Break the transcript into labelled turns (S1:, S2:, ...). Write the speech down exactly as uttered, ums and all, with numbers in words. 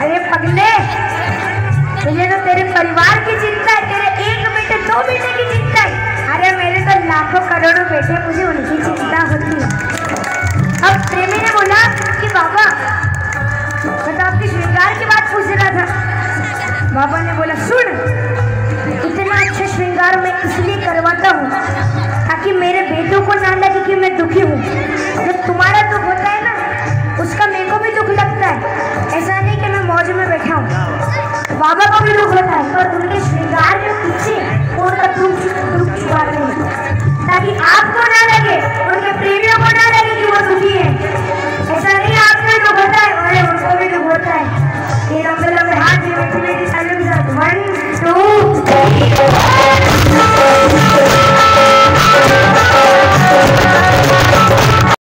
S1: अरे पगले, तुझे तो तेरे परिवार की चिंता है, तेरे एक बेटे दो बेटे की चिंता है। अरे मेरे तो लाखों करोड़ों बेटे, मुझे उनकी चिंता होती है। अब प्रेमी ने बोला कि बाबा मैं तो आपकी श्रृंगार की बात पूछ रहा था। बाबा ने बोला सुन, इतना अच्छा श्रृंगार मैं इसलिए करवाता हूँ ताकि मेरे बेटों को ना लगे कि मैं दुखी हूँ। जब तुम्हारा दुख होता है ना, उसका मेरे को भी दुख लगता है। ऐसा नहीं कि मैं मौज में बैठा हूँ, बाबा को भी दुख होता है। और उनके श्रृंगार के पीछे उनका दुख